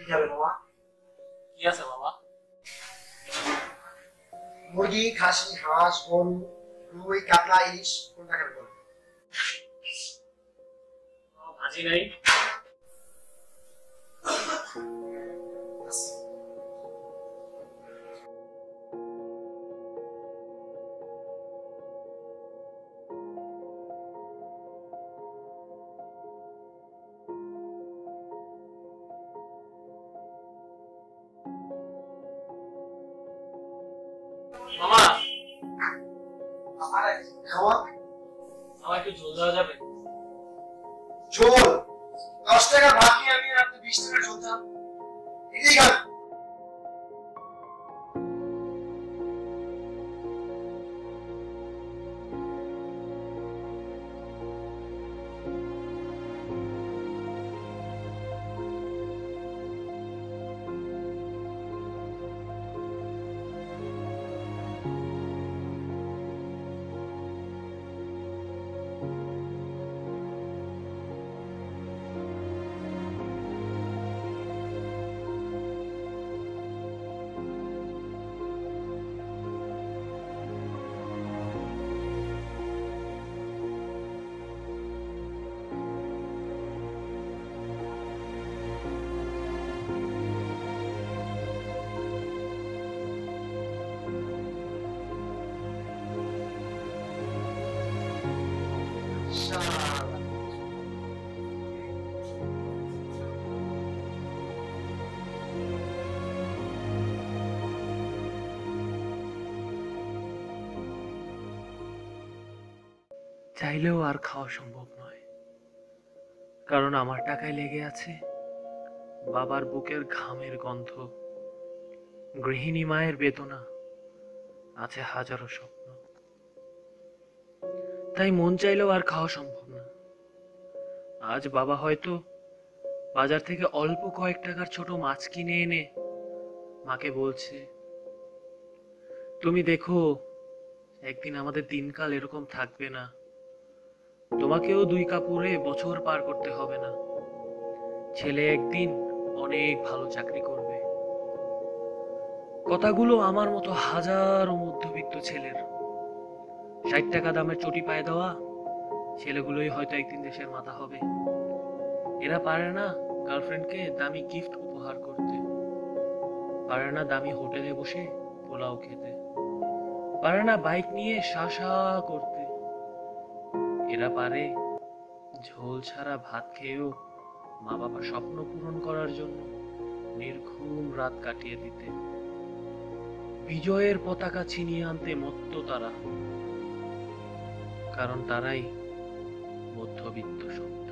খাবে মামা? কি আছে বাবা? মুরগি, খাসি, হাঁস, গরু, রুই, কাতলা, ইলিশ কোনটা খাবে বলো? ভাজি নাই? মামা খাওয়া আমার একটু ঝোল দেওয়া যাবে? ঝোল 10 টাকা ভাত নিয়ে আমি আপনি 20 টাকা ঝোল চান? এটাই খান। চাইলেও আর খাওয়া সম্ভব নয়, কারণ আমার টাকায় লেগে আছে বাবার বুকের ঘামের গন্ধ, গৃহিণী মায়ের বেদনা, আছে হাজারো স্বপ্ন। তাই মন চাইলেও আর খাওয়া সম্ভব না। আজ বাবা হয়তো বাজার থেকে অল্প কয়েক টাকার ছোট মাছ কিনে এনে মাকে বলছে, তুমি দেখো একদিন আমাদের দিনকাল এরকম থাকবে না, তোমাকেও 2 কাপড়ে বছর পার করতে হবে না, ছেলে একদিন অনেক ভালো চাকরি করবে। কথাগুলো আমার মতো হাজারো মধ্যবিত্ত ছেলের। 60 টাকা দামের চটি পায়ে দেওয়া ছেলেগুলোই হয়তো একদিন দেশের মাথা হবে। এরা পারে না গার্লফ্রেন্ডকে দামি গিফট উপহার করতে, পারে না দামি হোটেলে বসে পোলাও খেতে, পারে না বাইক নিয়ে শাসা করতে। এরা পারে ঝোল ছাড়া ভাত খেয়েও মা বাবার স্বপ্ন পূরণ করার জন্য নির্ঘুম রাত কাটিয়ে দিতে। বিজয়ের পতাকা ছিনিয়ে আনতে মত্ত তারা, কারণ তারাই মধ্যবিত্ত সন্তান।